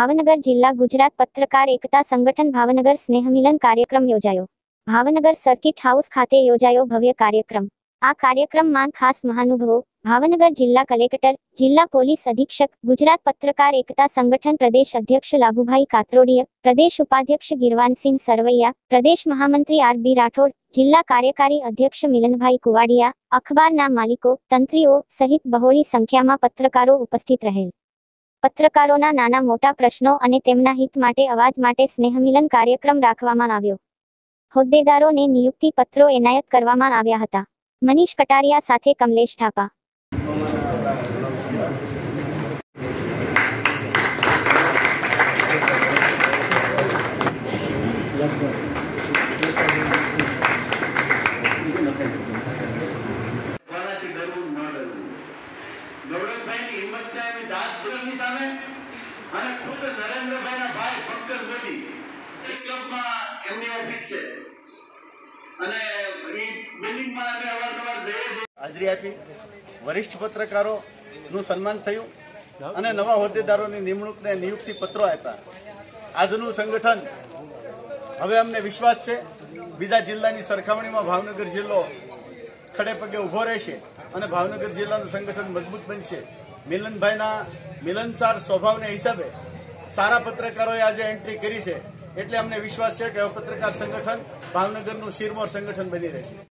ભાવનગર જિલ્લા ગુજરાત પત્રકાર એકતા સંગઠન ભાવનગર સ્નેહમિલન કાર્યક્રમ યોજાયો। ભાવનગર સર્કિટ હાઉસ ખાતે યોજાયો ભવ્ય કાર્યક્રમ। આ કાર્યક્રમમાં ખાસ મહાનુભાવો, ભાવનગર જિલ્લા કલેક્ટર, જિલ્લા પોલીસ અધિક્ષક, ગુજરાત પત્રકાર એકતા સંગઠન પ્રદેશ અધ્યક્ષ લાભુભાઈ કાત્રોડિયા, પ્રદેશ ઉપાધ્યક્ષ ગિરવાનસિંહ સરવૈયા, પ્રદેશ મહામંત્રી આર.બી. રાઠોડ, જિલ્લા કાર્યકારી અધ્યક્ષ મિલનભાઈ કુવાડિયા, અખબારના માલિકો, તંત્રીઓ સહિત બહોળી સંખ્યામાં પત્રકારો ઉપસ્થિત રહેલ। પત્રકારોના નાના મોટા પ્રશ્નો અને તેમના હિત માટે અવાજ માટે સ્નેહમિલન કાર્યક્રમ રાખવામાં આવ્યો। હોદ્દેદારોને નિયુક્તિ પત્રો એનાયત કરવામાં આવ્યા હતા। મનીષ કટારિયા સાથે કમલેશ ઠાપા। ગૌરવભાઈની હિંમતને એની દાદની સામે અને ખુદ નરેન્દ્રભાઈના ભાઈ પંકજ મોદી પ્રેસ ક્લબમાં એમની ઓફિસ છે અને એ બિલ્ડિંગમાં અમે અવારનવાર જઈએ છીએ। હાજરી આપી વરિષ્ઠ પત્રકારોનું સન્માન થયું અને નવા હોદ્દેદારોની નિમણૂકને નિયુક્તિ પત્રો આપ્યા। આજનું સંગઠન હવે અમને વિશ્વાસ છે બીજા જિલ્લાની સરખામણીમાં ભાવનગર જિલ્લો ખડે પગે ઉભો રહેશે અને ભાવનગર જિલ્લાનું સંગઠન મજબૂત બનશે। મિલનભાઈના મિલનસાર સ્વભાવને હિસાબે સારા પત્રકારોએ આજે એન્ટ્રી કરી છે, એટલે અમને વિશ્વાસ છે કે પત્રકાર સંગઠન ભાવનગરનું શિરમોર સંગઠન બની રહેશે।